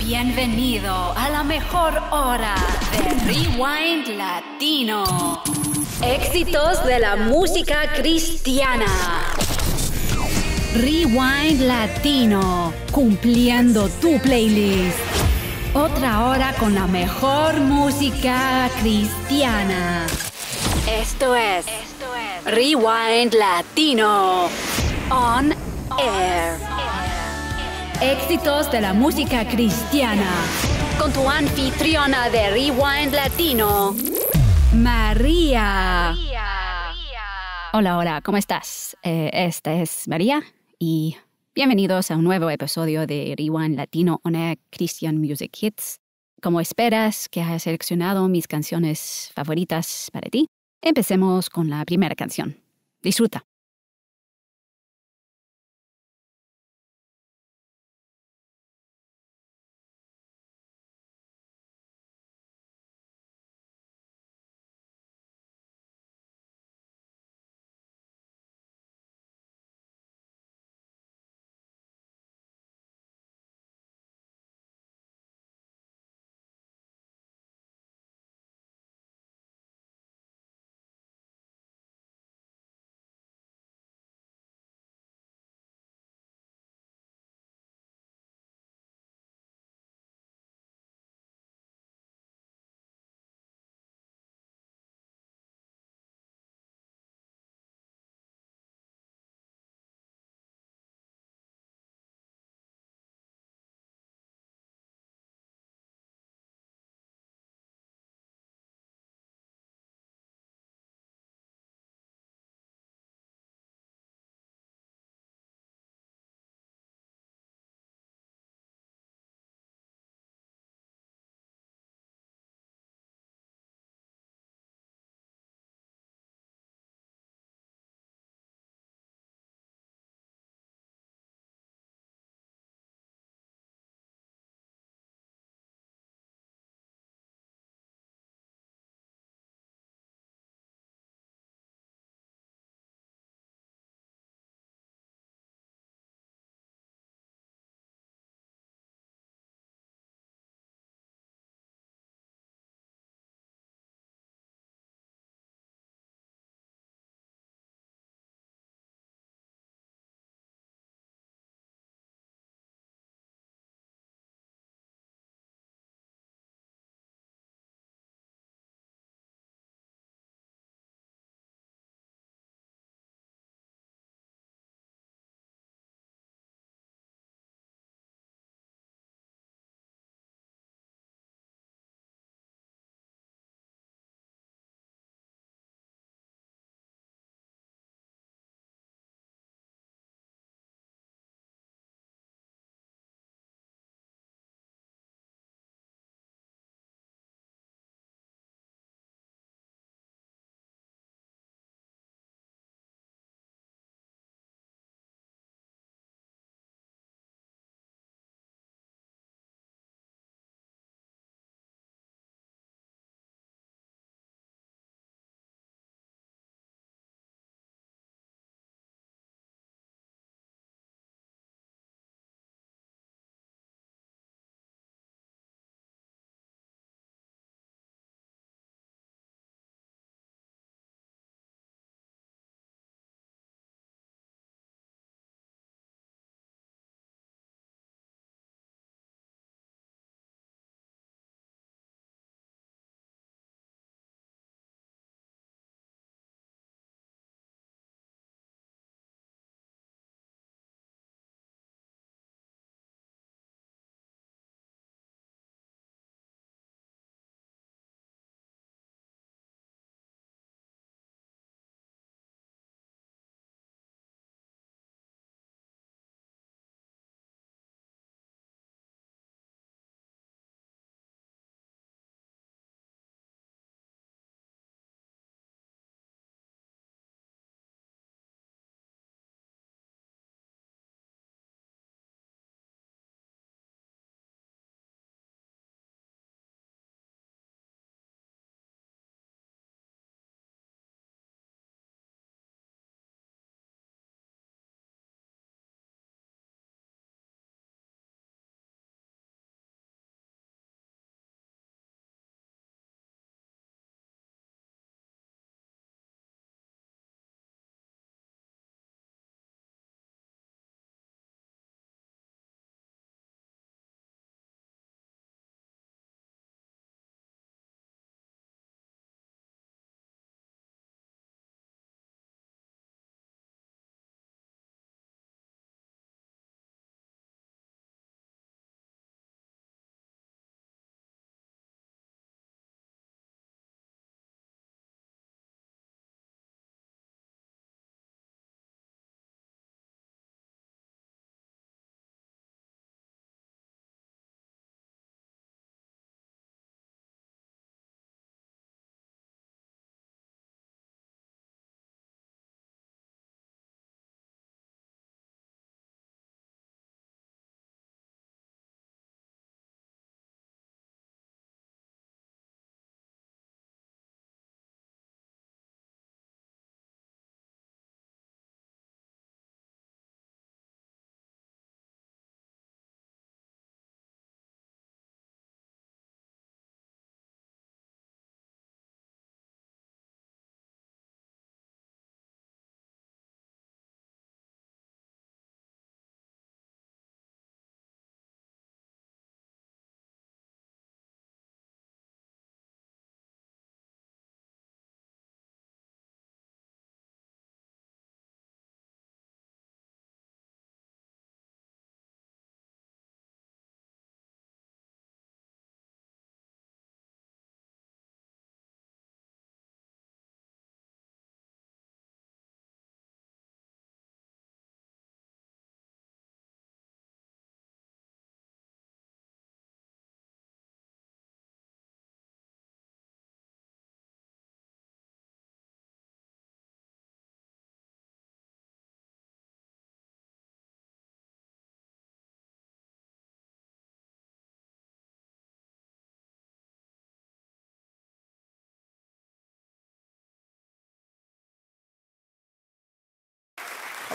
Bienvenido a la mejor hora de Rewind Latino. Éxitos de la música cristiana. Rewind Latino, cumpliendo tu playlist. Otra hora con la mejor música cristiana. Esto es Rewind Latino. On Air. Éxitos de la música cristiana. Con tu anfitriona de Rewind Latino, María. Hola, hola, ¿cómo estás? Esta es María y bienvenidos a un nuevo episodio de Rewind Latino on Air Christian Music Hits. Como esperas que haya seleccionado mis canciones favoritas para ti, empecemos con la primera canción. Disfruta.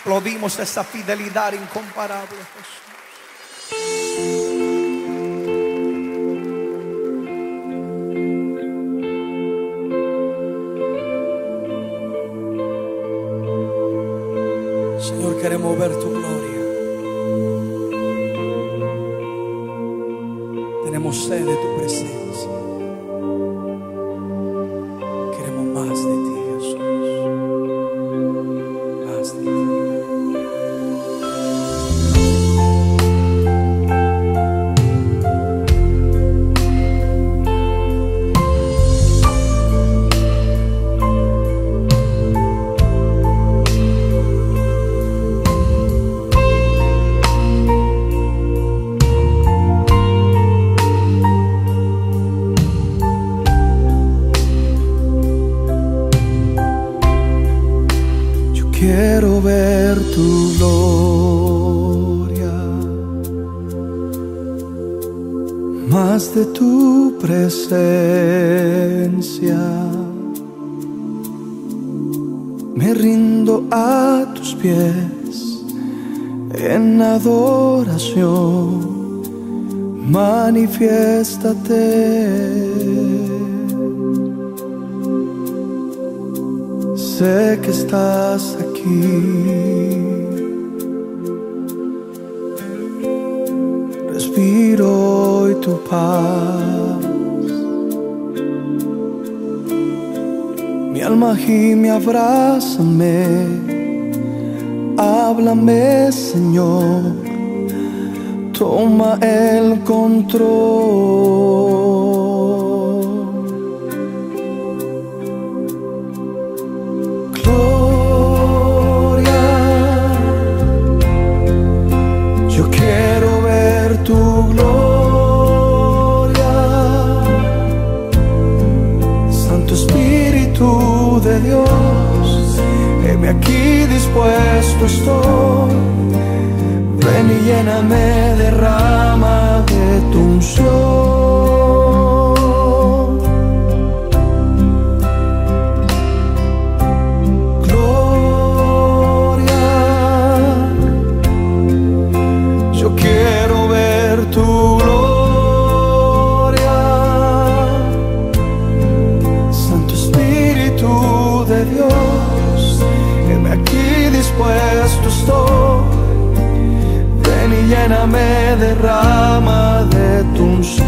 Aplaudimos esa fidelidad incomparable, Jesús. Señor, queremos ver tu gloria. Tenemos sed de tu presencia. Queremos más de ti, Jesús. Más de ti. Quiero ver tu gloria, más de tu presencia. Me rindo a tus pies en adoración. Manifiéstate. Sé que estás aquí. Respiro hoy tu paz. Mi alma gime, abrázame. Háblame, Señor. Toma el control. Tu gloria, Santo Espíritu de Dios, heme aquí, dispuesto estoy. Ven y lléname, derrama de tu unción. Gloria, yo quiero tu gloria, Santo Espíritu de Dios, heme aquí, dispuesto estoy. Ven y lléname, derrama de tu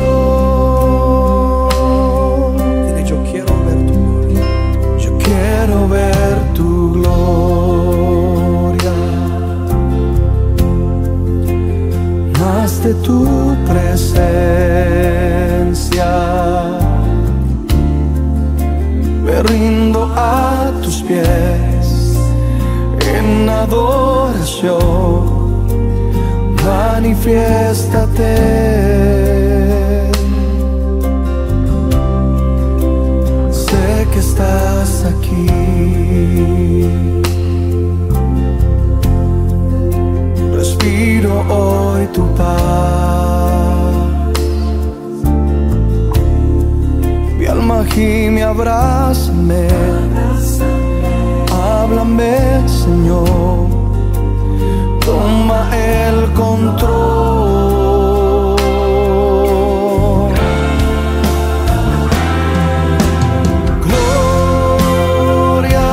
unción. Dile, yo quiero ver tu gloria. Yo quiero ver tu gloria, más de tu presencia. Me rindo a tus pies en adoración. Manifiéstate. Sé que estás aquí. Respiro hoy tu paz. Mi alma gime, abrázame. Háblame, Señor. Toma el control. Gloria,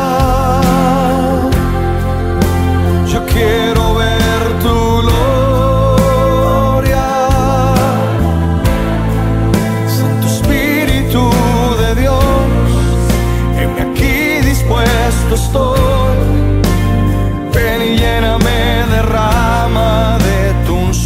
yo quiero ver tu gloria, Santo Espíritu de Dios, heme aquí, dispuesto estoy. Ven y lléname, derrama de tu unción.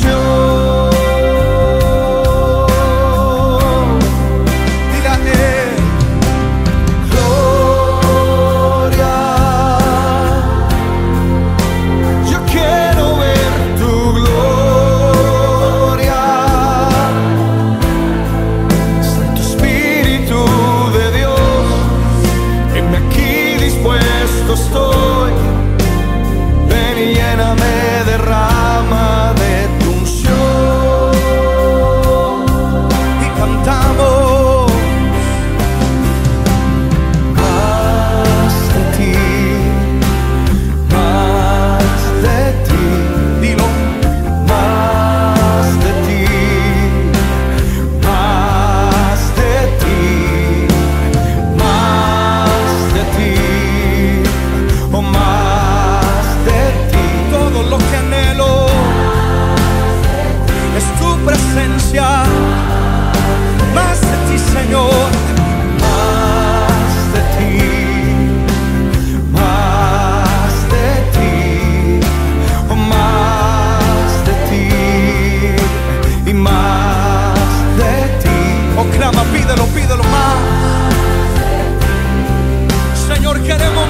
presencia, más de ti, Señor, más de ti, más de ti, más de ti y más de ti. Oh, clama, pídelo, pídelo más. Señor, queremos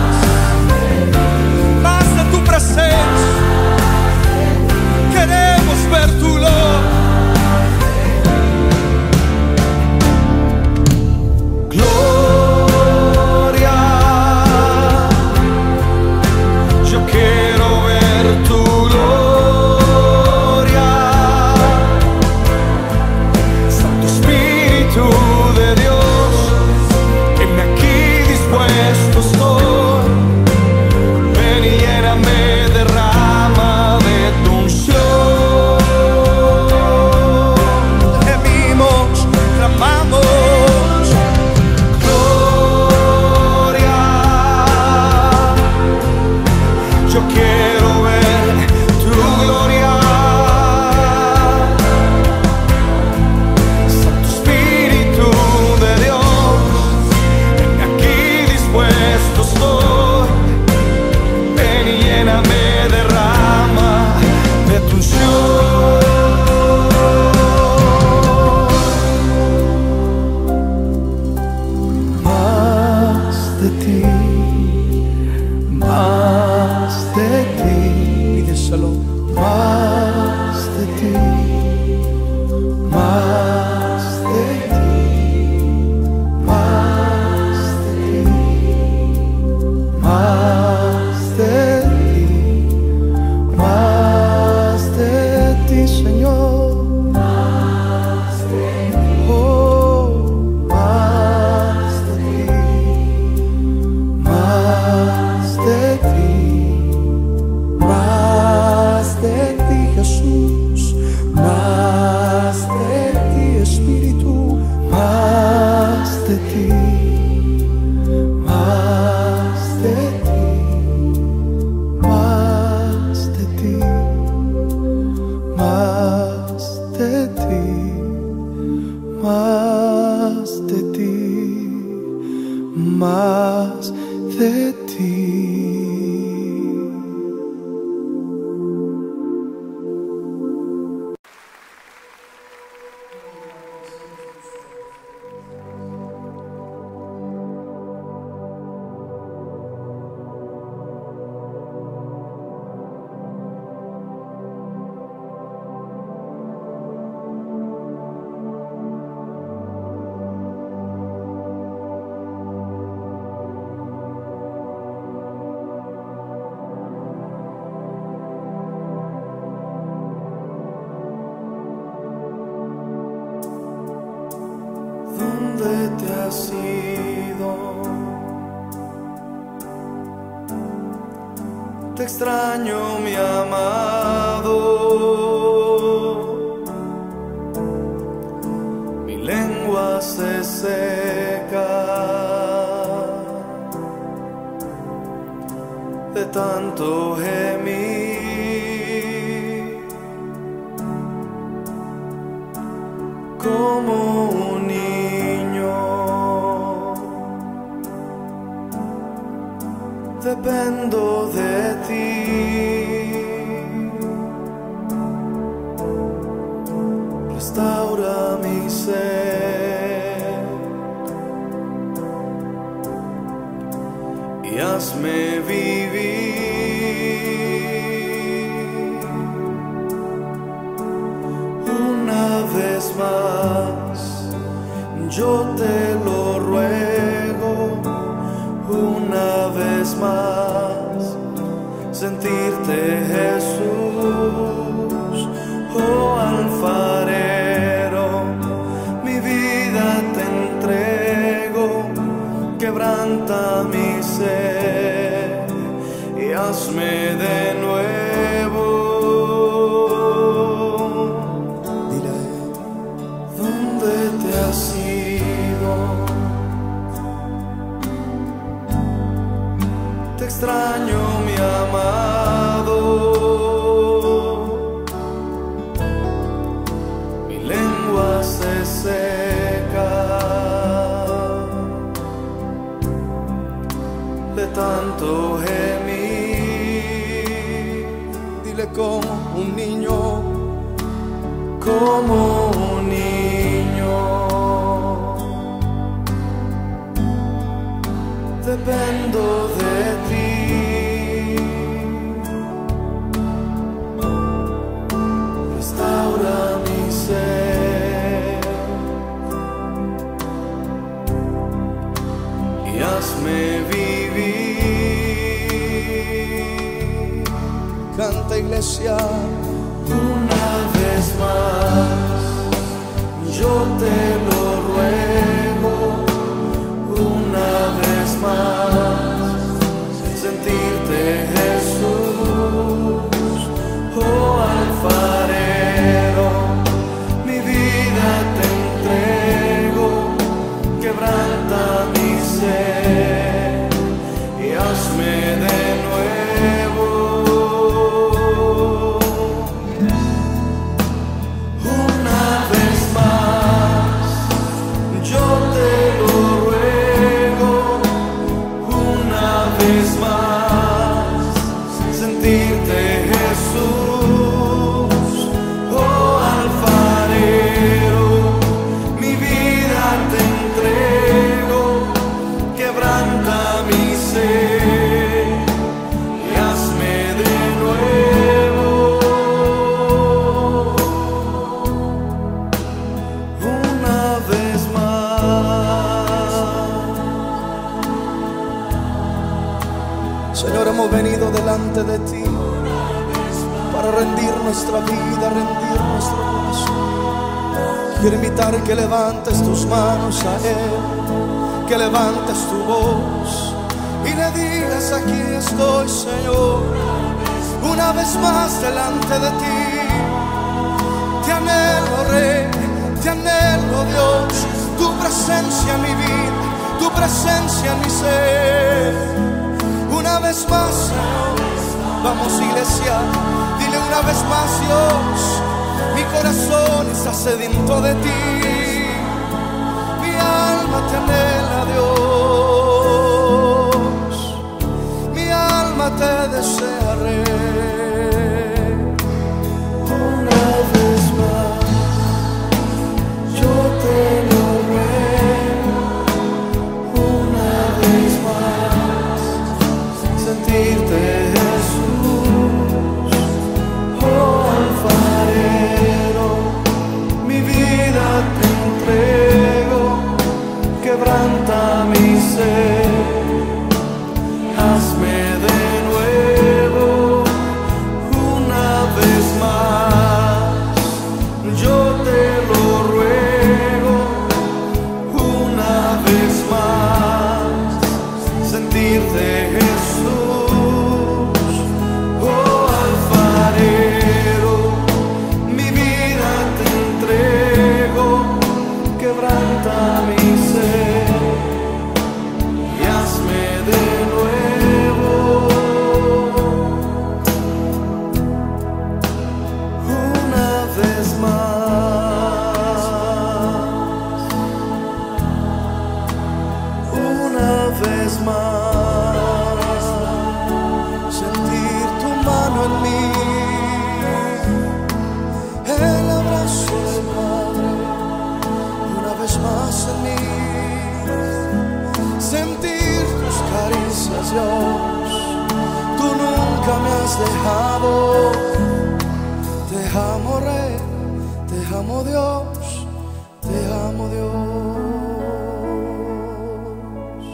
más de tu presencia. Queremos ver tu gloria. Gloria, yo quiero ver tu gloria. Santo Espíritu de Dios, heme aquí dispuesto estoy. Ven y lléname, derrama de tu unción. Gemimos, clamamos, gloria. Yo quiero ver tu gloria. Santo Espíritu de Dios, aquí dispuesto estoy. Ven y lléname, derrama de tu unción. Más de ti, más de ti, pídeselo. Más de ti, más de ti, más de ti, más de ti, más de ti, Señor. Oh, más de ti, más de ti, Jesús, más de ti, Espíritu, más de ti, más de ti, más de ti, más de ti, más de ti, más de ti. ¿Dónde te has ido? Te extraño, mi amado. Mi lengua se seca de tanto gemir. Como un niño dependo de ti. Restaura mi ser y hazme vivir una vez más. Yo te lo ruego, una vez más, sentirte, Jesús, oh alfarero, mi vida te entrego, quebranta mi ser y hazme de nuevo. Dile a él, ¿dónde te has ido? Te extraño, mi amado. tanto gemir. Dile como un niño, como un niño. Dependo de ti. Restaura mi ser y hazme vivir. Canta, iglesia, una vez más. Yo te lo ruego, una vez más, sentirte, Jesús, oh alfarero, mi vida te entrego, quebranta mi ser y hazme de nuevo. Una vez más, yo te lo ruego, una vez más, sentirte, Jesús, oh alfarero, mi vida te entrego, quebranta mi ser y hazme de nuevo. Una vez más. Señor, hemos venido delante de ti para rendir nuestra vida, rendir nuestro corazón. Quiero invitar que levantes tus manos a Él, que levantes tu voz y le digas: aquí estoy, Señor, una vez más delante de ti. Te anhelo, Rey, te anhelo, Dios, tu presencia en mi vida, tu presencia en mi ser. Una vez más, Señor, vamos, iglesia, dile una vez más: Dios, mi corazón está sediento de ti, mi alma te anhela, Dios, mi alma te desea, Rey. Una vez más, yo te lo ruego, una vez más, sentirte, Jesús, oh alfarero, mi vida te entrego, quebranta mi ser, hazme de nuevo. Una vez más, yo te lo ruego, una vez más, sentirte, Jesús, oh alfarero, mi vida te entrego, quebranta mi ser y hazme de nuevo. Una vez más, una vez más, sentir tu mano en mí, el abrazo del Padre, una vez más en mí, sentir tus caricias, Dios, tú nunca me has dejado. Te amo, Rey, te amo, Dios, te amo, Dios.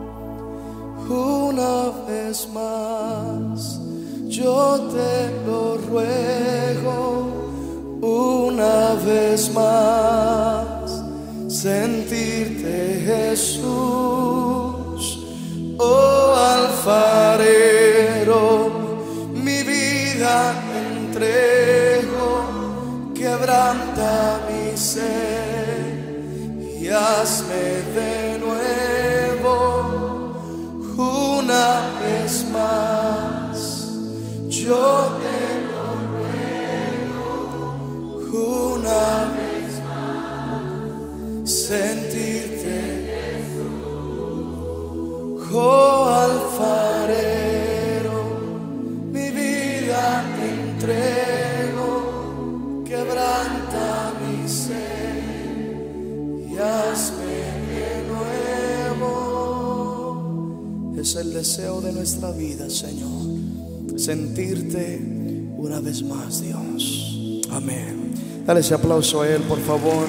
Una vez más, yo te lo ruego, una vez más, sentirte, Jesús, oh alfarero, mi vida entrego, quebranta mi ser y hazme de nuevo. Una vez más, yo te lo ruego, una vez más, sentirte, oh alfarero. deseo de nuestra vida, Señor. Sentirte una vez más, Dios. Amén. Dale ese aplauso a Él, por favor.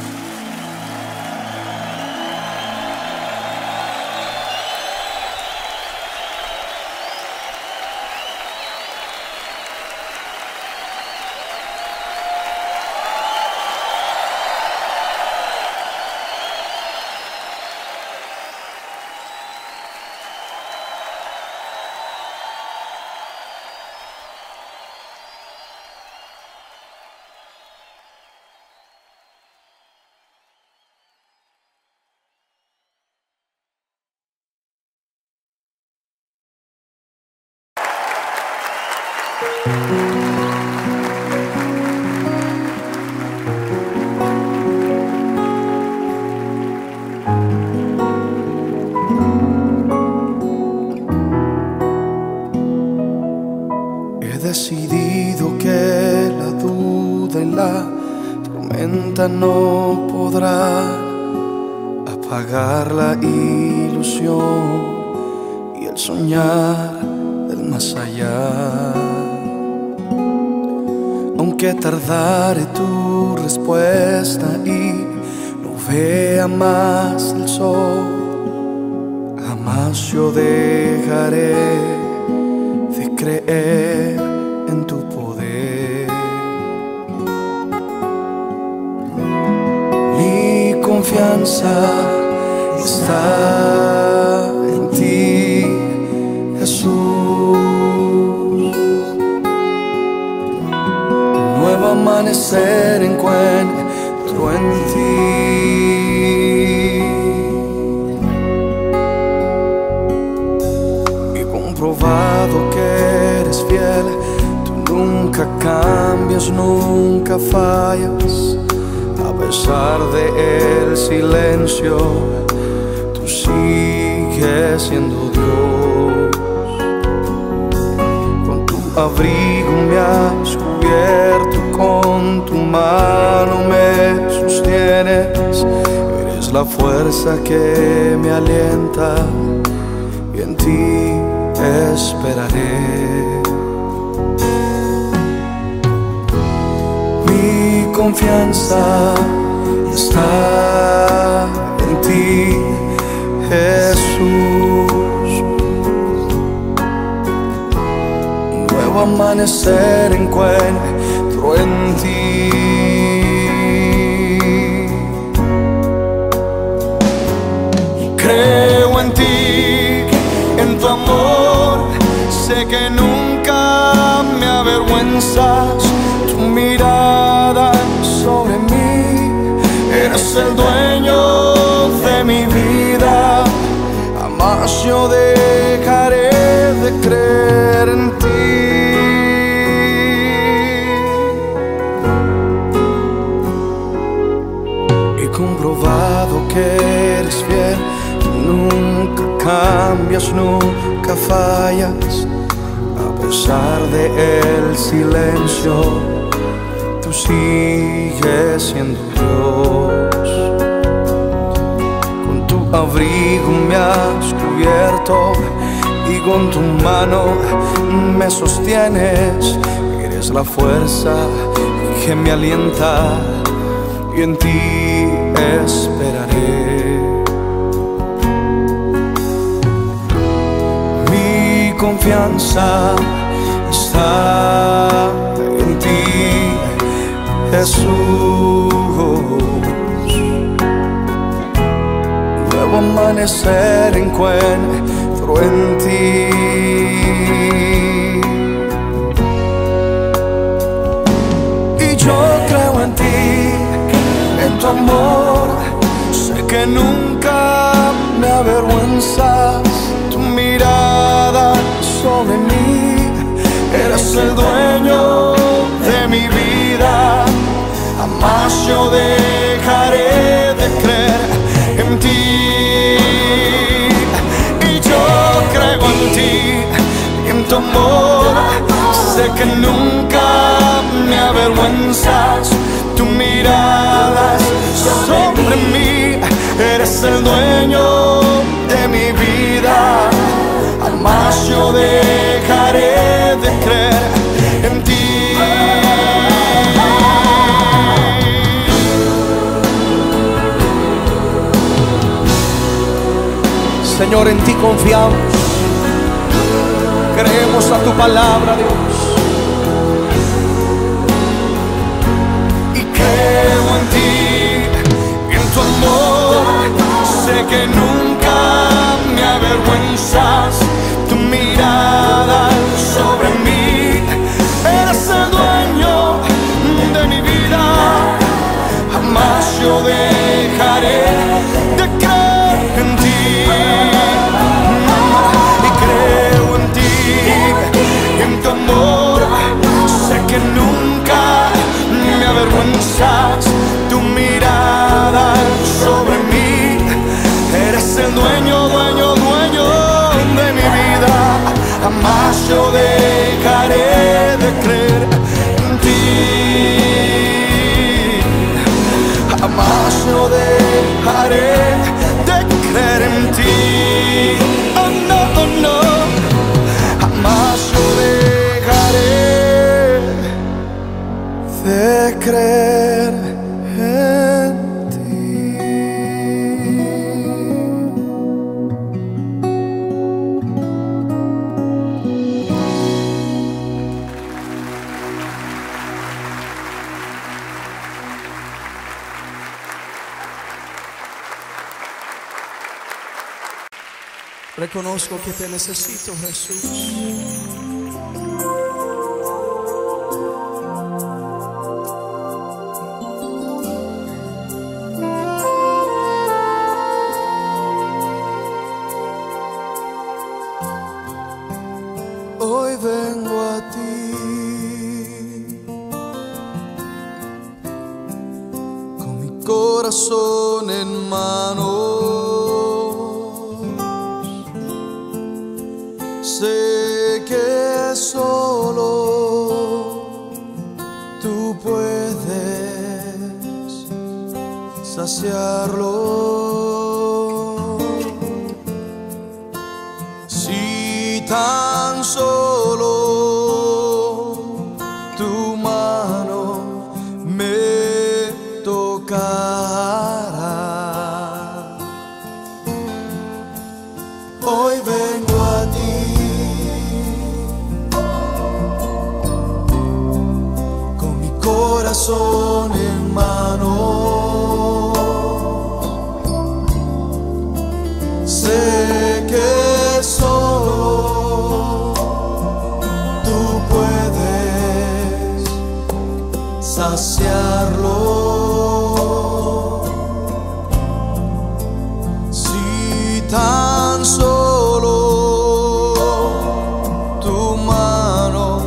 He decidido que la duda y la tormenta no podrá apagar la ilusión y el soñar del más allá. Aunque tardare tu respuesta y no vea más el sol, jamás yo dejaré de creer en tu poder. Mi confianza está en ti, Jesús. Nuevo amanecer encuentro en ti. He comprobado que eres fiel. Tú nunca cambias, nunca fallas. A pesar del silencio, tú sigues siendo Dios. Con tu abrigo me has cubierto, con tu mano me sostienes. Eres la fuerza que me alienta y en ti esperaré. Mi confianza está en ti, Jesús. Un nuevo amanecer encuentro en ti. Creo en ti, en tu amor. Sé que nunca me avergüenzas. Tu mirada sobre mí, eres el dueño de mi vida. Jamás yo dejaré de creer en ti. He comprobado que eres fiel. Tú nunca cambias, nunca fallas. A pesar del silencio, tú sigues siendo Dios. Con tu abrigo me has cubierto y con tu mano me sostienes. Eres la fuerza que me alienta y en ti esperaré. Mi confianza está en ti, Jesús. Nuevo amanecer encuentro en ti. Y yo creo en ti, en tu amor. Sé que nunca me avergüenzas. Tu mirada sobre mí, eres el dueño de mi vida. Jamás yo dejaré de creer en ti. Y yo creo en ti, en tu amor. Sé que nunca me avergüenzas. Tu mirada sobre mí, eres el dueño de mi vida. Señor, en ti confiamos. Creemos a tu palabra, Dios. Y creo en ti, en tu amor. Sé que nunca me avergüenzas. Tu mirada sobre mí. Eres el dueño de mi vida. Jamás yo dejaré de creer en ti. Y creo en ti, en tu amor. Sé que nunca me avergüenzas. Tu mirada sobre mí. Eres el dueño, dueño, dueño de mi vida. Jamás yo dejaré de creer en ti. Jamás yo dejaré de creer en ti. Oh no, oh no. Jamás yo dejaré de creer en ti. Reconozco que te necesito, Jesús. Hoy vengo a ti con mi corazón en manos. Sé que solo tú puedes saciarlo. Si tan solo tu mano me tocara. Hoy vengo a ti con mi corazón en mano. Sé que solo tú puedes saciarlo. Si tan solo tu mano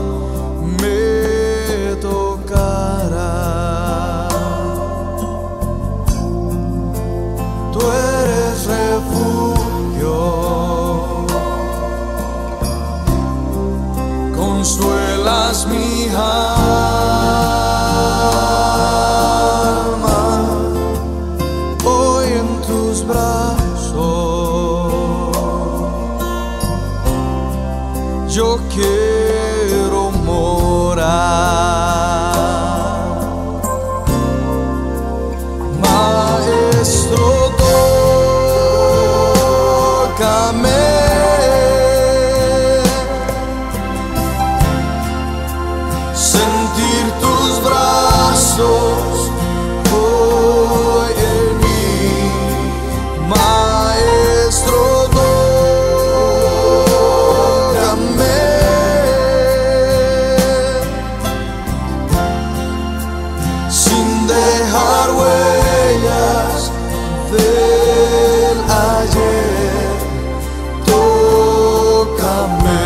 me tocara. Tú eres refugio, consuelas mi alma. Hoy en tus brazos yo quiero morar. Maestro, tócame. Sentir tus brazos hoy en mí. Maestro, tócame. Sin dejar huellas del ayer, tócame.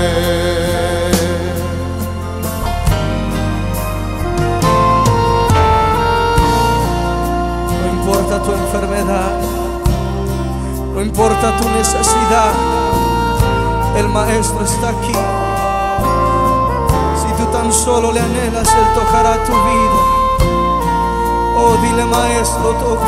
No importa tu enfermedad, no importa tu necesidad, el Maestro está aquí. Si tú tan solo le anhelas, Él tocará tu vida. Oh, dile, Maestro, toca.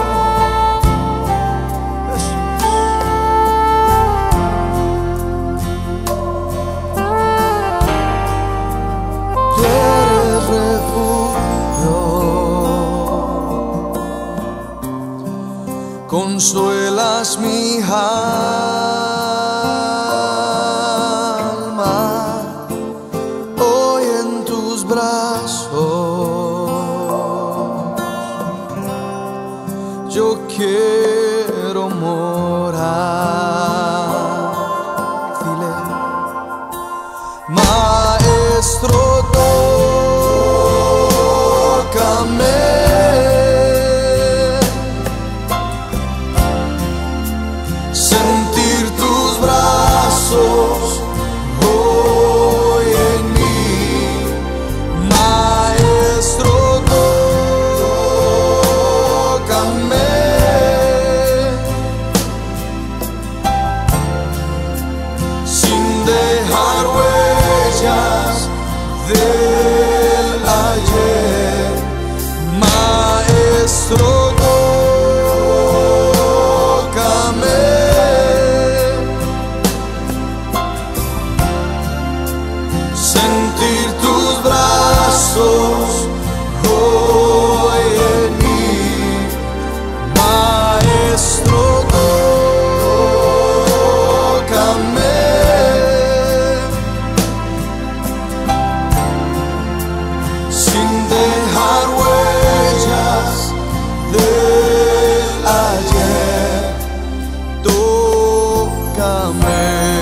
Tú eres refugio, consuelas mi alma hoy en tus brazos. Yo quiero morar. Dile, Maestro, tócame. Sentir tus brazos hoy en mí. Maestro, tócame. Sin dejar huellas del ayer. Maestro, sentir tus brazos hoy en mí. Maestro, tócame. Sin dejar huellas del ayer. Tócame.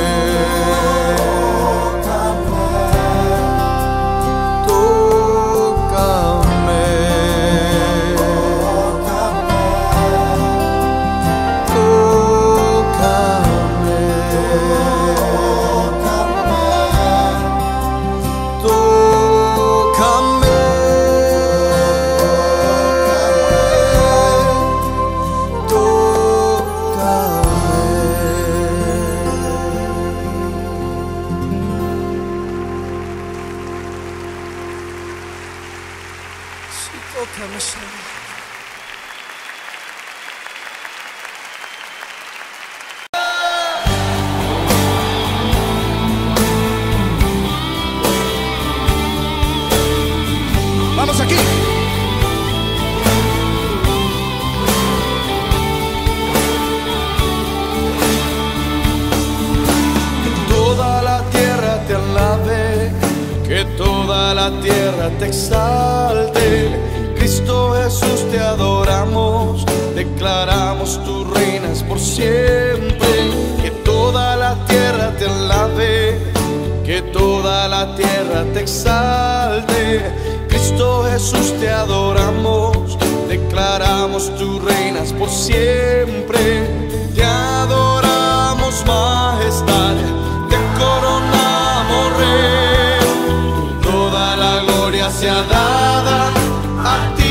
Tócame, Señor. Vamos aquí. Que toda la tierra te alabe, que toda la tierra te exalte. Cristo Jesús, te adoramos, declaramos tus reinas por siempre. Que toda la tierra te alabe, que toda la tierra te exalte. Cristo Jesús, te adoramos, declaramos tus reinas por siempre. Te adoramos, majestad, te coronamos, Rey. Toda la gloria sea dada a ti.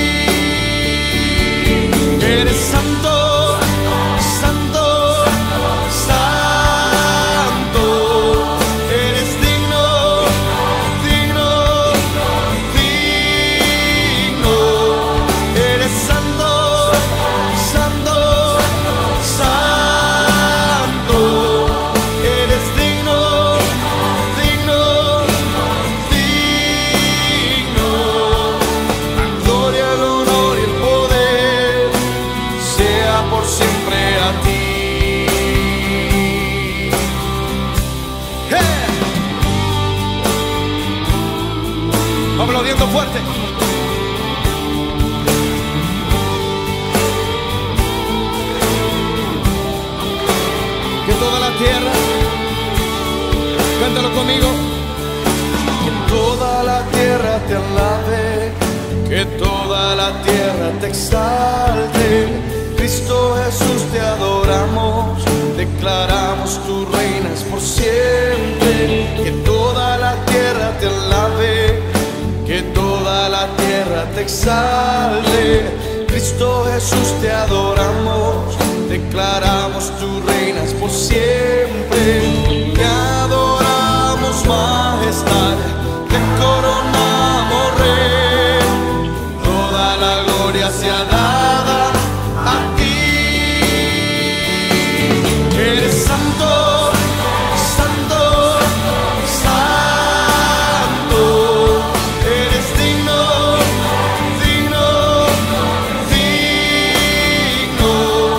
Eres santo, santo, santo. Eres digno, digno, digno. Eres santo, santo, santo. Eres digno, digno, digno. La gloria, el honor y el poder sea por siempre a ti. ¡Hey! Vamos aplaudiendo fuerte. Que toda la tierra, cántalo conmigo. Que toda la tierra te alabe, que toda la tierra te exalte. Cristo Jesús, te adoramos, declaramos tus reinas por siempre. Que toda la tierra te alabe, que toda la tierra te exalte. Cristo Jesús, te adoramos, declaramos tus reinas por siempre. Te adoramos, majestad, te coronamos, Rey. Toda la gloria sea dada a ti. Eres santo, santo, santo. Eres digno, digno, digno.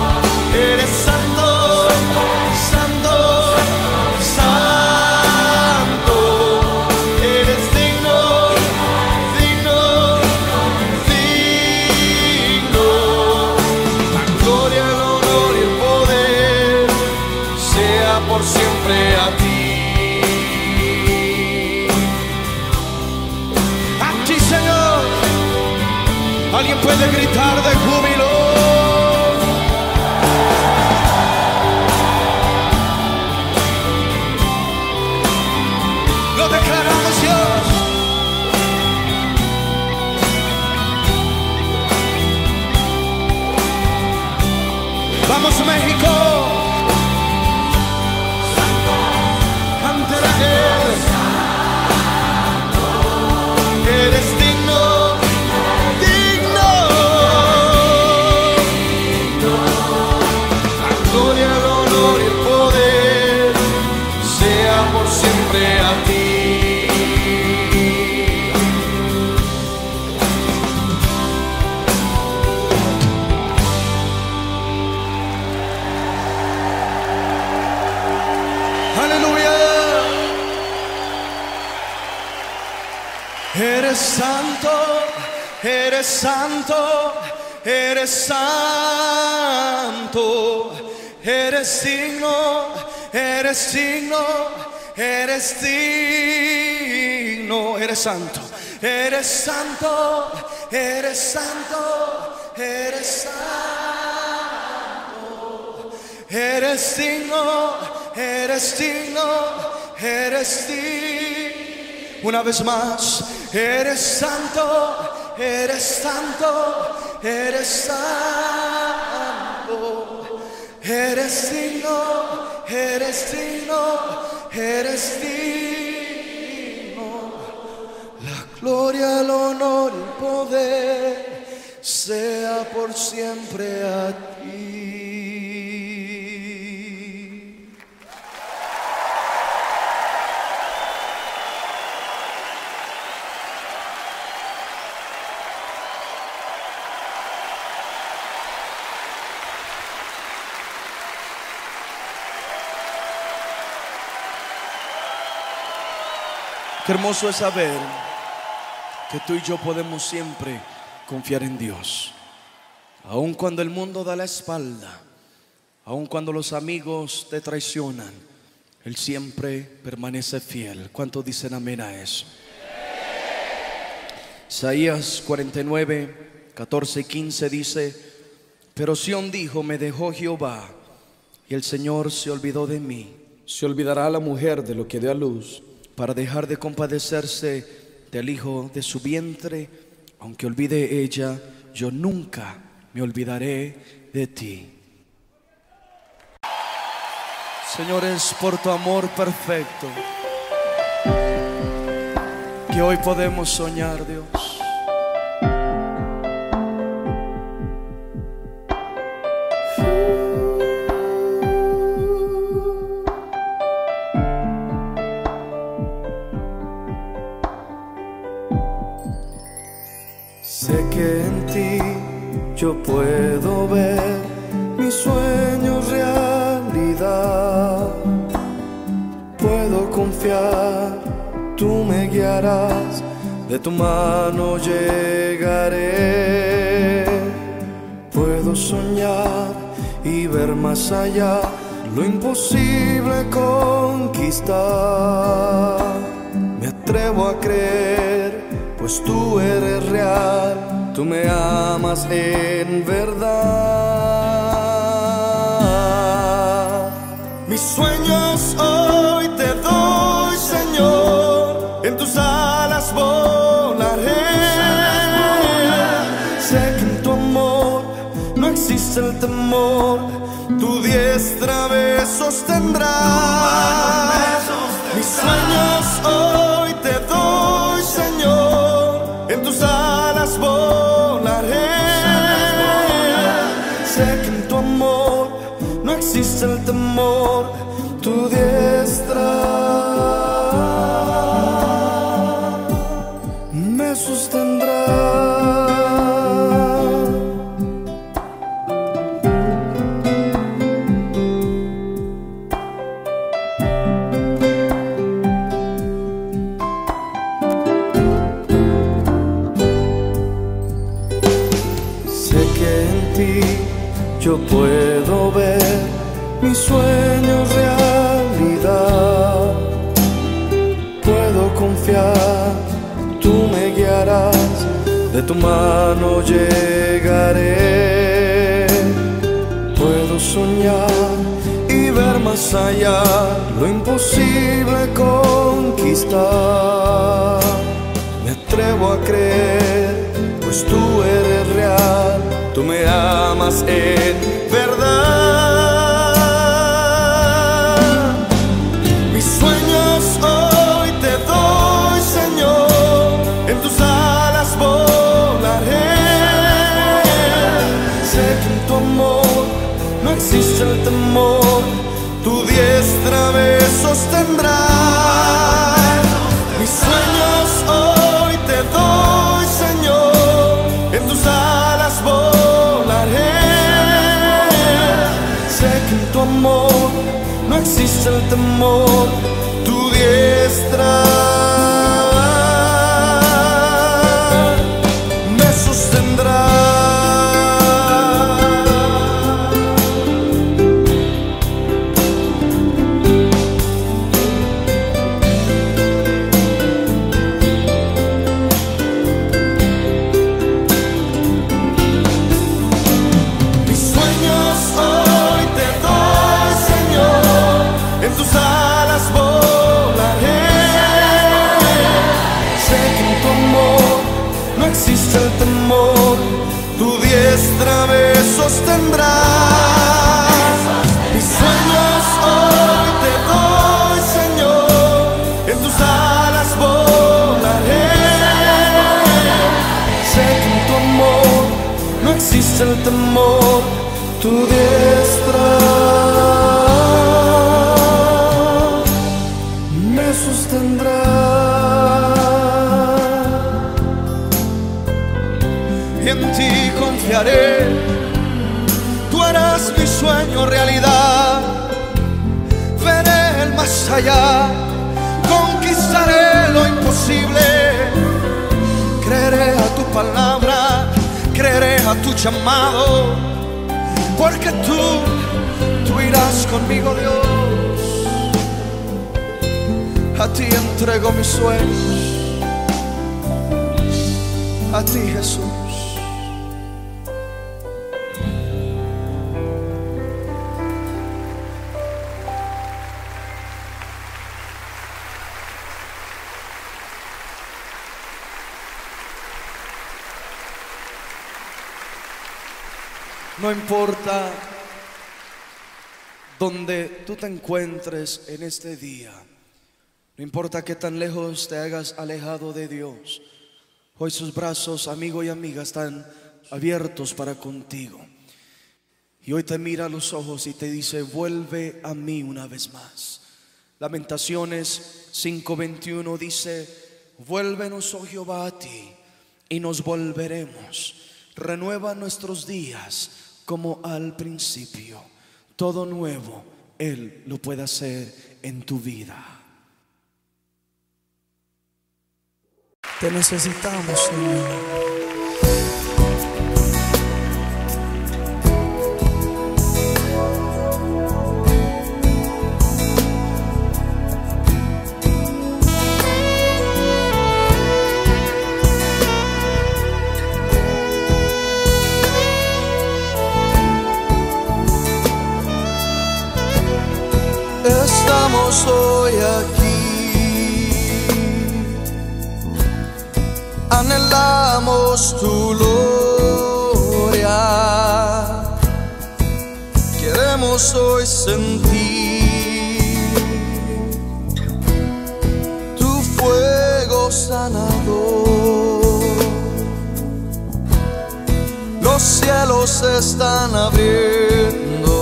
por siempre a ti. A ti, Señor. Alguien puede gritar de júbilo. Lo declaramos, Dios. Vamos, México. Cantará Él. Eres digno, digno. La gloria, el honor y el poder sea por siempre a ti. Eres santo, eres santo, eres santo, eres digno, eres digno, eres digno, eres santo, eres santo, eres santo, eres santo, eres digno, eres digno, eres digno. Una vez más, eres santo, eres santo, eres santo, eres digno, eres digno, eres digno. La gloria, el honor y el poder sea por siempre a ti. Qué hermoso es saber que tú y yo podemos siempre confiar en Dios. Aun cuando el mundo da la espalda, aun cuando los amigos te traicionan, Él siempre permanece fiel. ¿Cuántos dicen amén a eso? Isaías 49, 14 y 15 dice: pero Sión dijo, me dejó Jehová, y el Señor se olvidó de mí. Se olvidará la mujer de lo que dio a luz, para dejar de compadecerse del hijo de su vientre. Aunque olvide ella, yo nunca me olvidaré de ti. Señores, por tu amor perfecto, que hoy podemos soñar, Dios. Sé que en ti yo puedo ver mis sueños realidad. Puedo confiar, tú me guiarás, de tu mano llegaré. Puedo soñar y ver más allá, lo imposible conquistar. Me atrevo a creer, pues tú eres real, tú me amas en verdad. Mis sueños hoy te doy, Señor, en tus alas volaré. Sé que en tu amor no existe el temor, tu diestra me sostendrá. Mis sueños hoy te doy, Señor, en tus alas volaré. Sé que en tu amor no existe el temor, tu diestra me sostendrá. Yo puedo ver mis sueños realidad. mano llegaré. Puedo soñar y ver más allá, lo imposible conquistar. Me atrevo a creer, pues tú eres real, tú me amas en verdad. Mis sueños hoy te doy, Señor, en tus alas volaré. Sé que en tu amor no existe el temor, tu diestra me sostendrá. Mis sueños hoy te doy, Señor, en tus alas volaré. Sé que en tu amor no existe el temor, tu diestra me sostendrá. El temor, tu diestra me sostendrá. Mis sueños hoy te doy, Señor, en tus alas volaré. Sé que en tu amor no existe el temor, tu diestra me sostendrá. En ti confiaré, tú harás mi sueño realidad. Veré el más allá, conquistaré lo imposible. Creeré a tu palabra, creeré a tu llamado, porque tú irás conmigo, Dios. A ti entrego mis sueños, a ti, Jesús. No importa donde tú te encuentres en este día, no importa qué tan lejos te hayas alejado de Dios, hoy sus brazos, amigo y amiga, están abiertos para contigo. Y hoy te mira a los ojos y te dice: vuelve a mí una vez más. Lamentaciones 5:21 dice: vuélvenos, oh Jehová, a ti, y nos volveremos. Renueva nuestros días como al principio. Todo nuevo Él lo puede hacer en tu vida. Te necesitamos, Señor. Estamos hoy aquí, anhelamos tu gloria, queremos hoy sentir tu fuego sanador. Los cielos se están abriendo,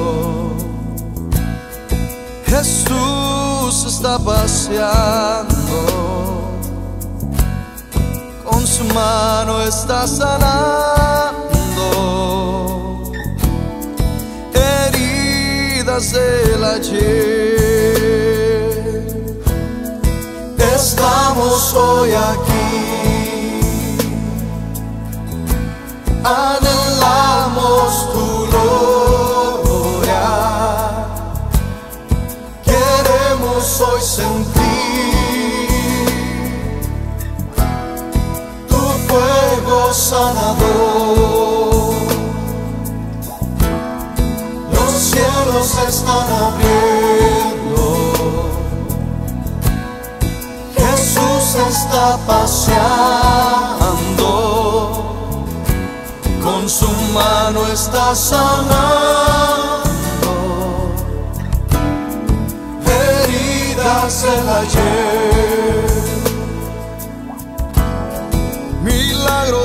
Jesús está paseando, con su mano está sanando heridas del ayer. Estamos hoy aquí, anhelamos tu gloria, queremos hoy sentir tu fuego sanador. Los cielos se están abriendo. Jesús está paseando, con su mano está sanando heridas del ayer. Milagros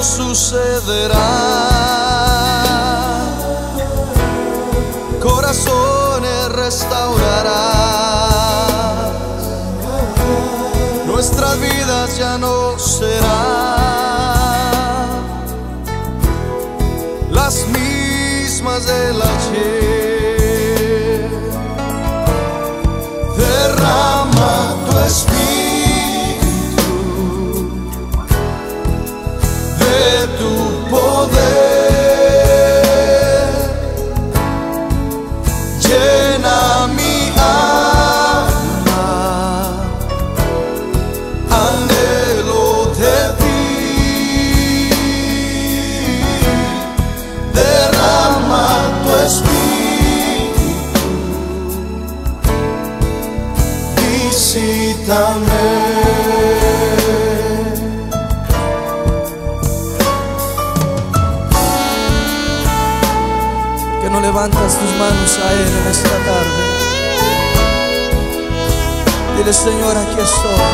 sucederán, corazones restaurarás, nuestras vidas ya no serán las mismas del ayer. Derrama tu espíritu, de tu poder, llena mi alma, anhelo de ti. Derrama tu espíritu, visítame. Que no levantas tus manos a Él en esta tarde. Dile: Señor, aquí estoy.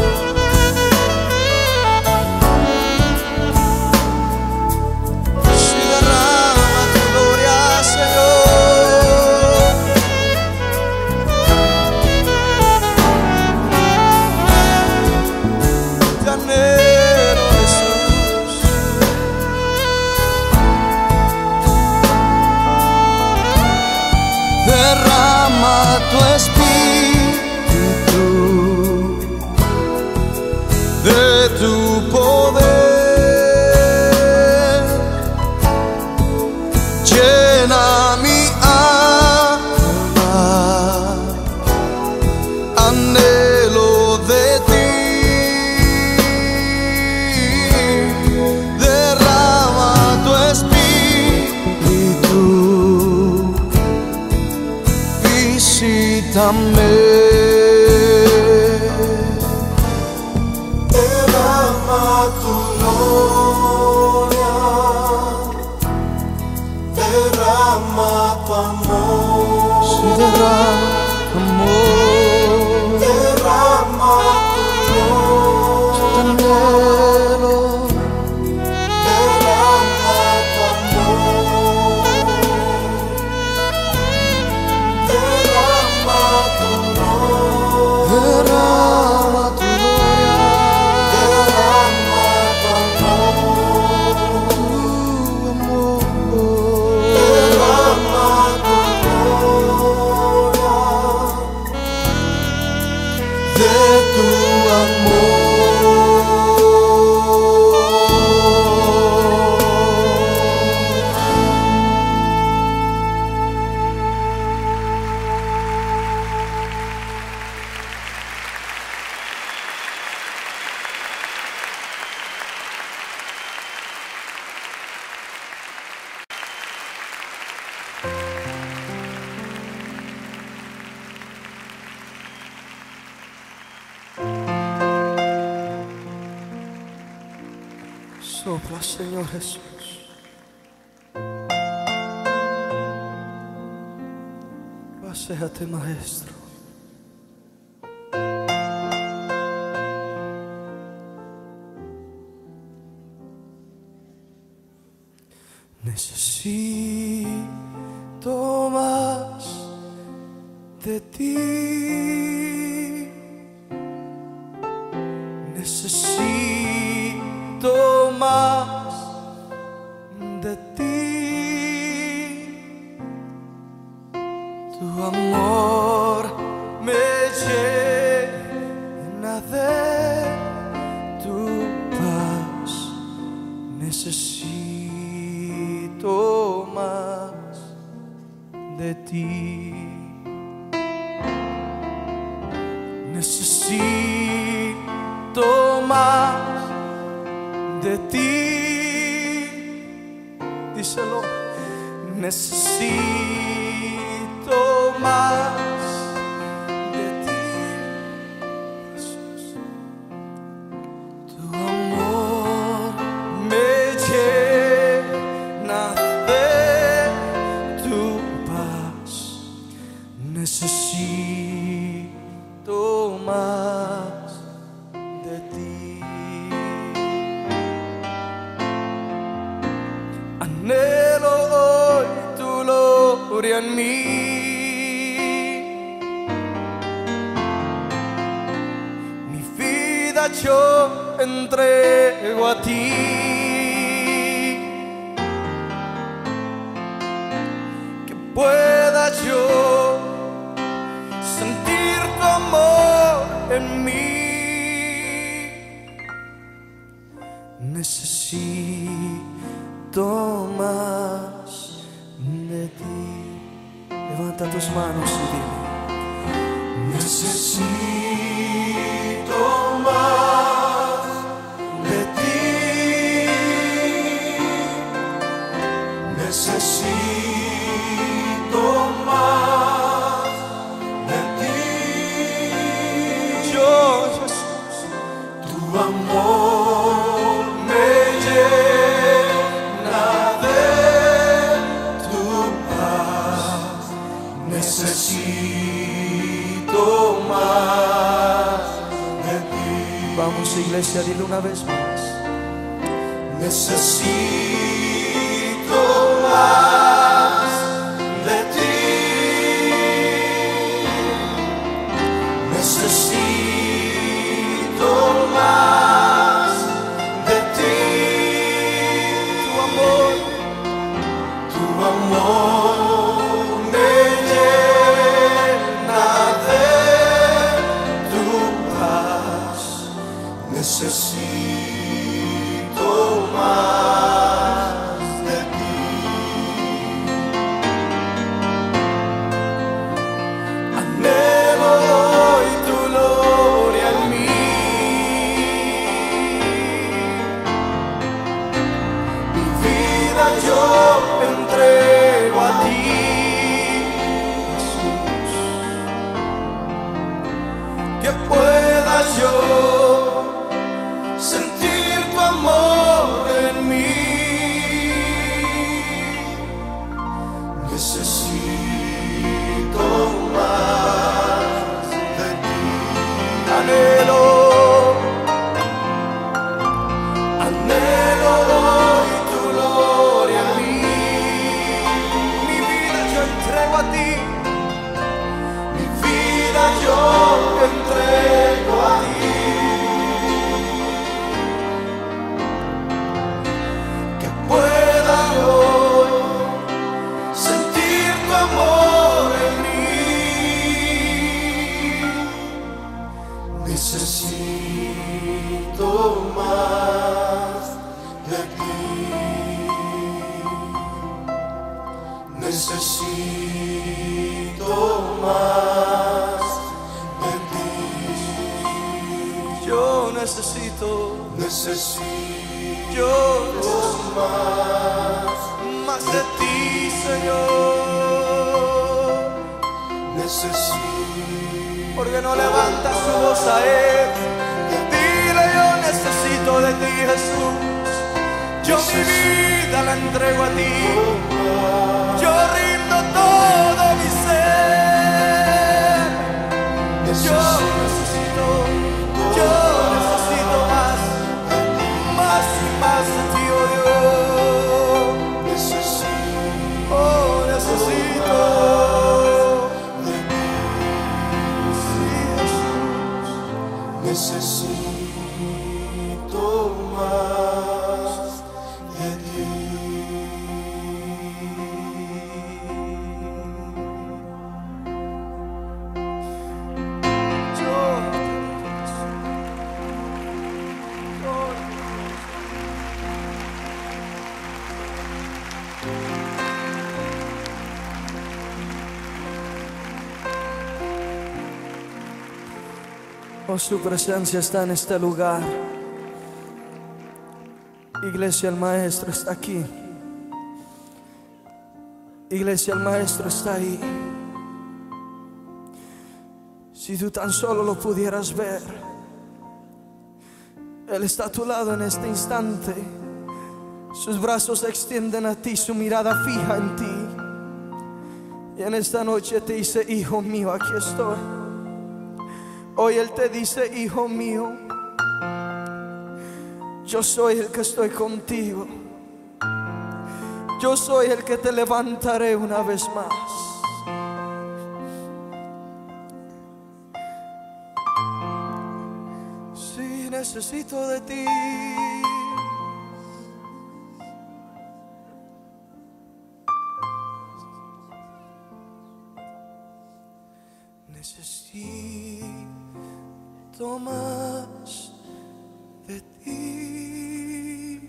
Si derrama tu gloria, Señor. Te anhelo, Jesús. Derrama tu espíritu, de tu poder, llena mi alma, anhelo de ti. Derrama tu espíritu, visítame. Derrama tu gloria, derrama tu amor. Sí, derrama tu amor, derrama tu amor. Yo te anhelo. Derrama tu amor, derrama tu amor, derrama tu gloria, derrama tu amor, derrama tu gloria, de tu amor. Sopla, Señor Jesús. Paséate, Maestro. Necesito más de ti. Necesito más de ti. Tu amor me llena de tu paz. Necesito más de ti. Necesito más de ti. necesito más de ti, Jesús. Tu amor me llena de tu paz. Necesito más de ti. Anhelo hoy tu gloria en mí. Mi vida yo entrego a ti. Que pueda yo sentir tu amor en mí. Necesito más de ti. Levanta tus manos y dile: necesito más de ti. Necesito más de ti. Yo, Jesús, tu amor me llena de tu paz. Necesito más de ti. Vamos, iglesia, dile una vez más: necesito más de ti. Necesito más de ti. Tu amor me llena de tu paz. Necesito más de ti. Anhelo hoy tu gloria en mí. Mi vida yo entrego a ti, Jesús. Que pueda yo sentir tu amor en mí. Necesito más de ti. Anhelo hoy tu gloria en mí. Mi vida yo entrego a ti. Mi vida yo entrego a ti. Que pueda hoy sentir tu amor en mí. Necesito más de ti. Necesito más de ti. Yo necesito más de ti, Señor. Necesito. Porque no levanta su voz a Él. Dile: yo necesito de ti, Jesús. Yo mi vida la entrego a ti. Yo rindo todo mi ser. Yo necesito más, más y más de ti, oh Dios. Necesito de ti. Sí, Jesús. Necesito más de ti. Oh, su presencia está en este lugar. Iglesia, el Maestro está aquí. Iglesia, el Maestro está ahí. Si tú tan solo lo pudieras ver, Él está a tu lado en este instante. Sus brazos se extienden a ti, su mirada fija en ti. Y en esta noche te dice: hijo mío, aquí estoy. Hoy Él te dice: hijo mío, yo soy el que estoy contigo. Yo soy el que te levantaré una vez más. Sí, necesito de ti. Necesito más de ti.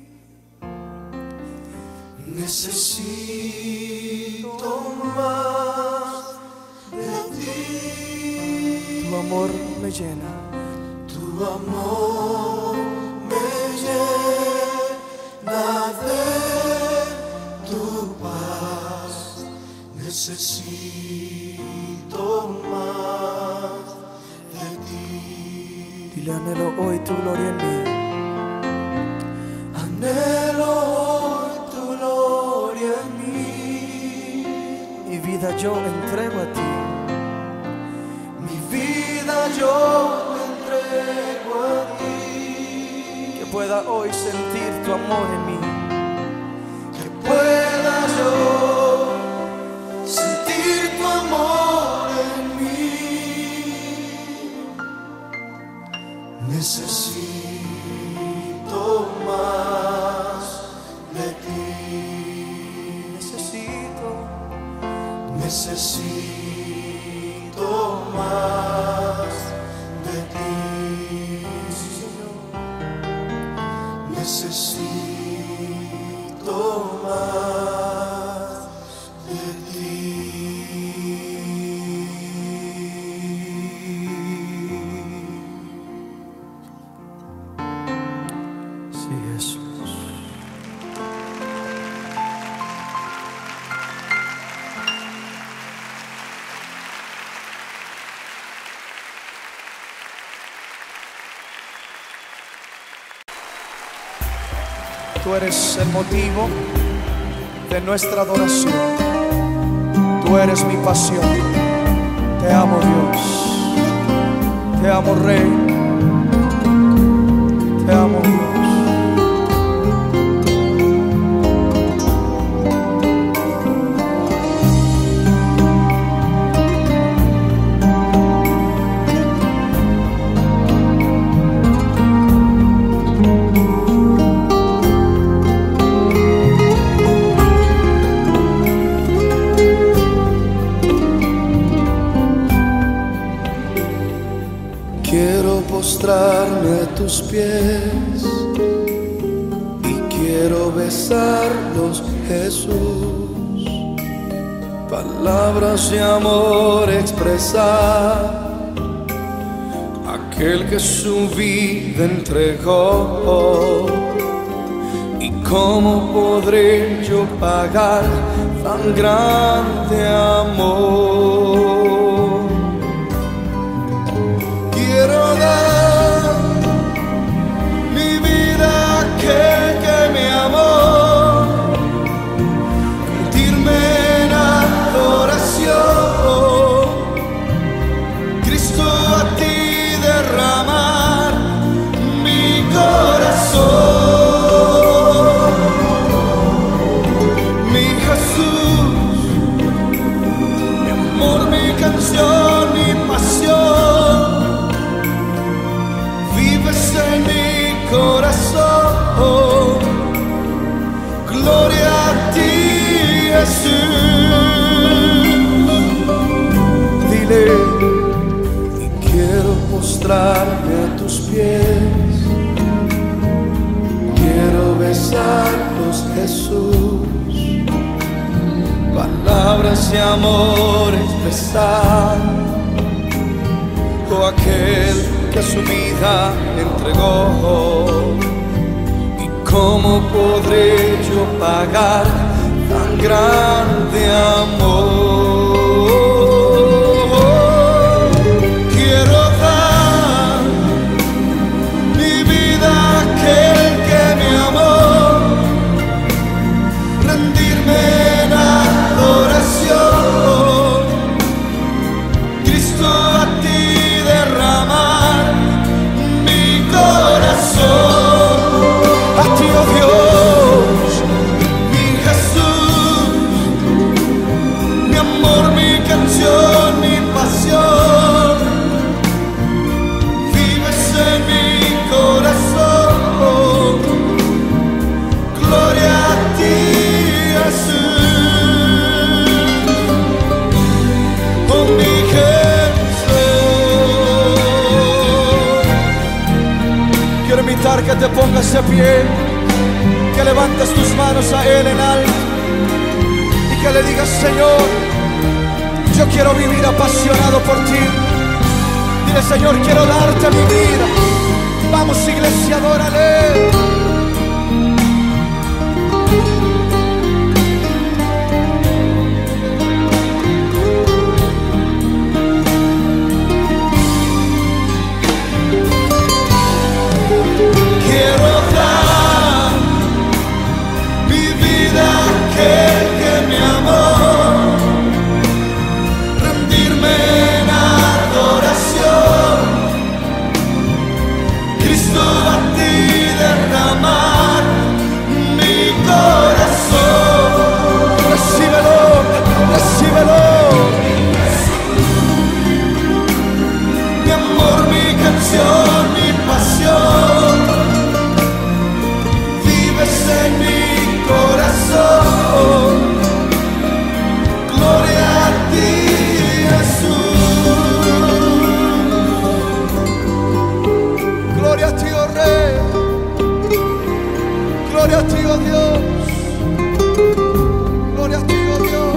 Necesito más de ti. Tu amor me llena. Tu amor me llena de tu paz. Necesito más de ti. Dile: anhelo hoy tu gloria en mí. Anhelo hoy tu gloria en mí. Mi vida yo entrego a ti. Mi vida yo entrego a ti. Que pueda hoy sentir tu amor en mí. Que pueda yo sentir tu amor en mí. Necesito más de ti. Necesito más de ti. Necesito más de ti. Sí, Jesús. Tú eres el motivo de nuestra adoración. Tú eres mi pasión. Te amo, Dios. Te amo, Rey. Te amo, Dios. Quiero postrarme a tus pies y quiero besarlos, Jesús. Palabras de amor expresar, aquel que su vida entregó. ¿Y cómo podré yo pagar tan grande amor? Quiero dar mi vida a aquel que me amó, rendirme en adoración, Cristo, a ti derramar mi corazón, mi Jesús, mi amor, mi canción, mi pasión. En mi corazón, gloria a ti, Jesús. Dile: y quiero postrarme a tus pies, quiero besarlos, Jesús. Palabras de amor expresar, oh aquel que su vida entregó. ¿Y cómo podré yo pagar tan grande amor? invitar que te pongas de pie, que levantes tus manos a Él en alto y que le digas: Señor, yo quiero vivir apasionado por ti. Dile: Señor, quiero darte mi vida. Vamos, iglesia, adórale. Quiero dar mi vida a aquel que me amó, rendirme en adoración, Cristo, a ti derramar mi corazón. Recíbelo, recíbelo. Mi amor, mi canción, mi pasión, vives en mi corazón. Gloria a ti, Jesús. Gloria a ti, oh Rey. Gloria a ti, oh Dios. Gloria a ti, oh Dios.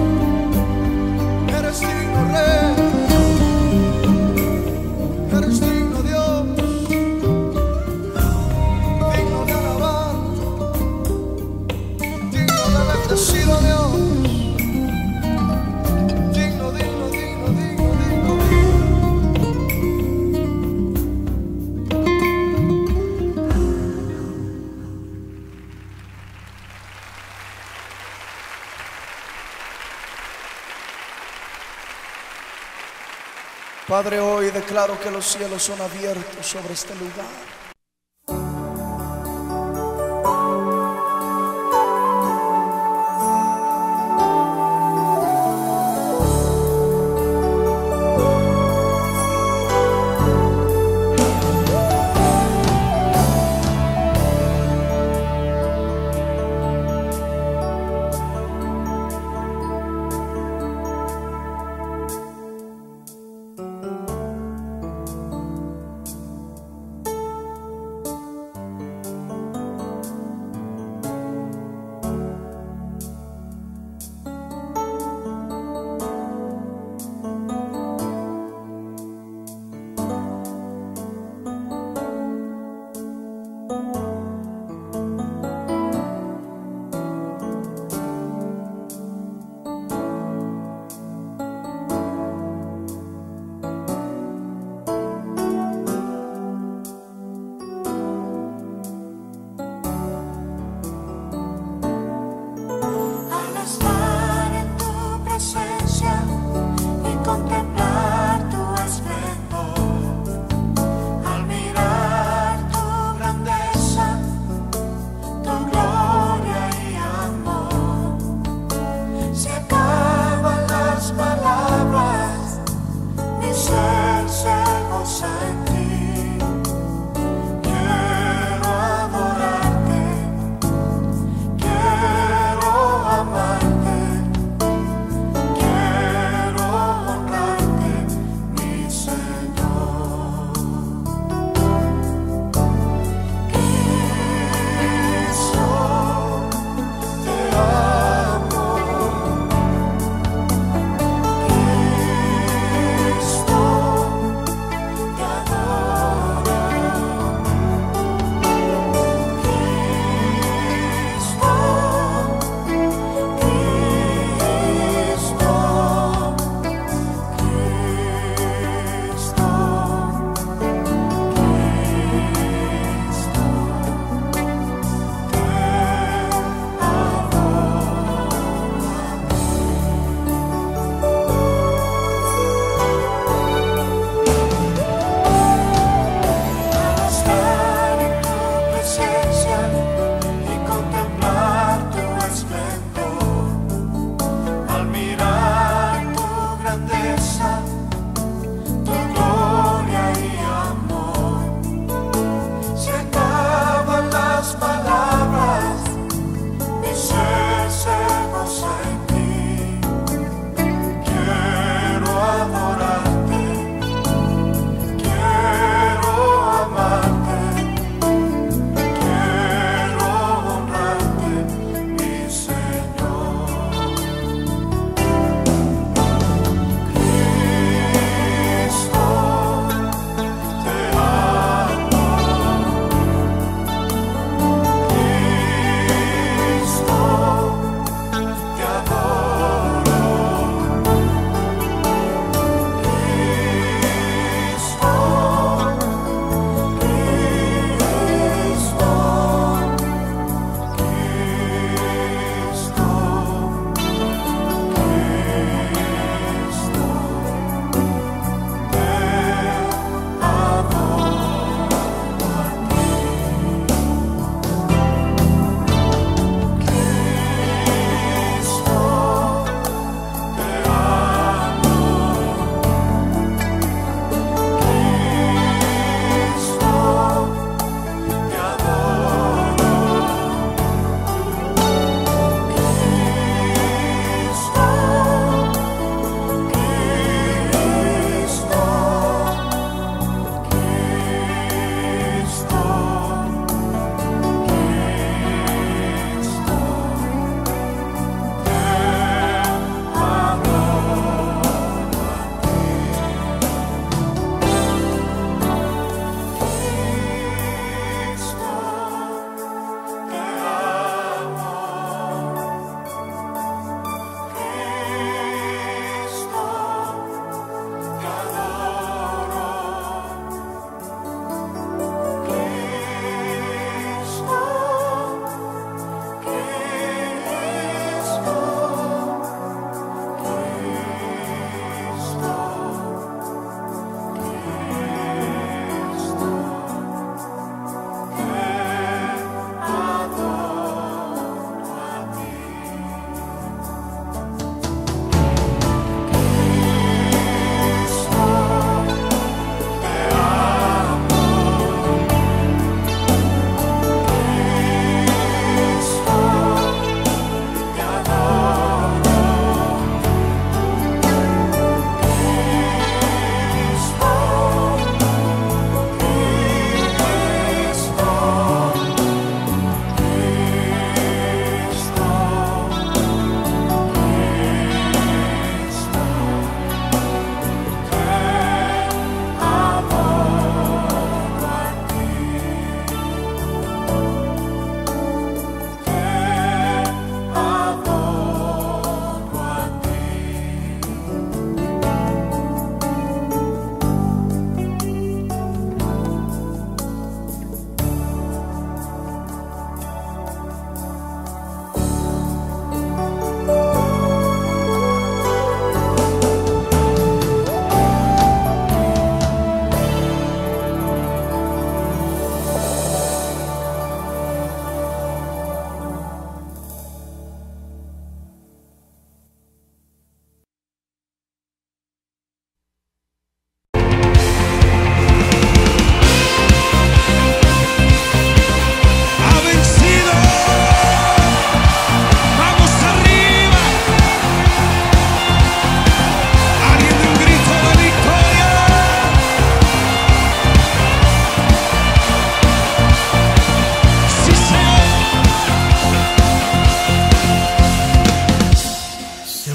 Eres digno, Rey. Eres digno, Dios. Digno de alabar. Digno de bendecido, Dios. Digno, digno, digno, digno, digno, digno. Padre, hoy declaro que los cielos son abiertos sobre este lugar.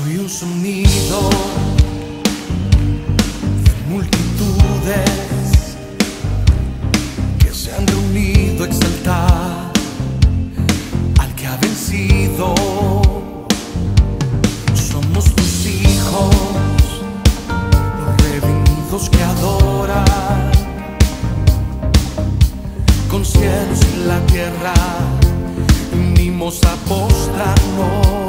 oye un sonido de multitudes que se han reunido a exaltar al que ha vencido. Somos tus hijos, los redimidos que adoran, con cielos y la tierra venimos a postrarnos.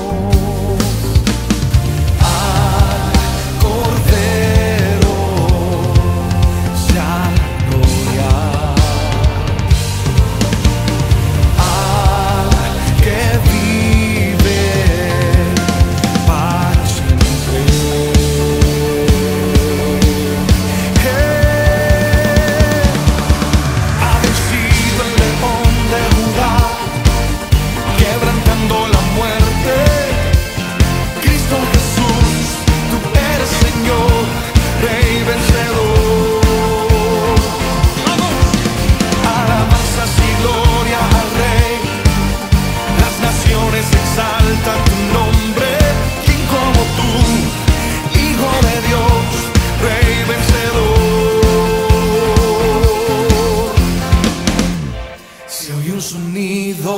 Se oye un sonido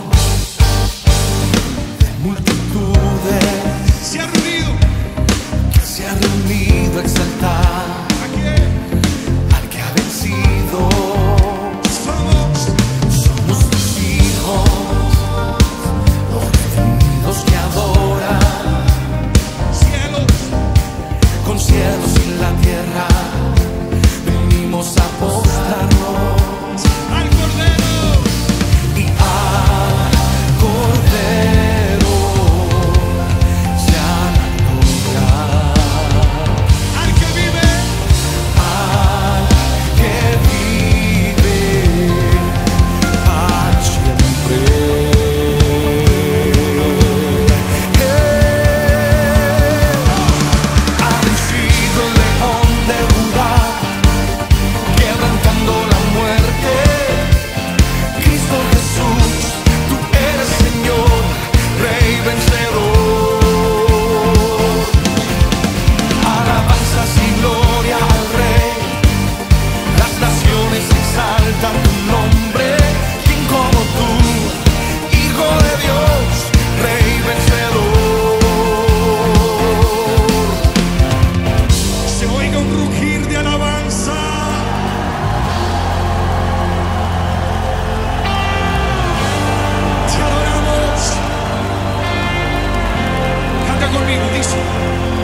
de multitudes se ha reunido a exaltar al que ha vencido. Somos tus hijos, los redimidos que adoran, con cielos y la tierra venimos a postrarnos. Conmigo, dice.